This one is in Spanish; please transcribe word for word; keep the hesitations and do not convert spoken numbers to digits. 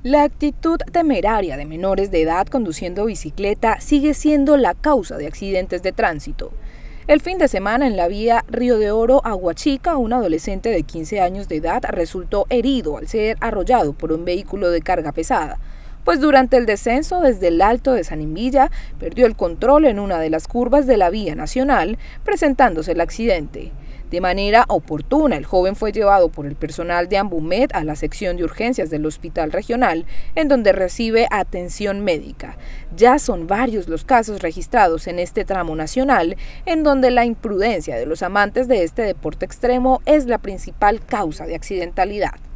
La actitud temeraria de menores de edad conduciendo bicicleta sigue siendo la causa de accidentes de tránsito. El fin de semana en la vía Río de Oro a Huachica, un adolescente de quince años de edad resultó herido al ser arrollado por un vehículo de carga pesada, pues durante el descenso desde el Alto de San Imbilla perdió el control en una de las curvas de la vía nacional, presentándose el accidente. De manera oportuna, el joven fue llevado por el personal de Ambumed a la sección de urgencias del Hospital Regional, en donde recibe atención médica. Ya son varios los casos registrados en este tramo nacional, en donde la imprudencia de los amantes de este deporte extremo es la principal causa de accidentalidad.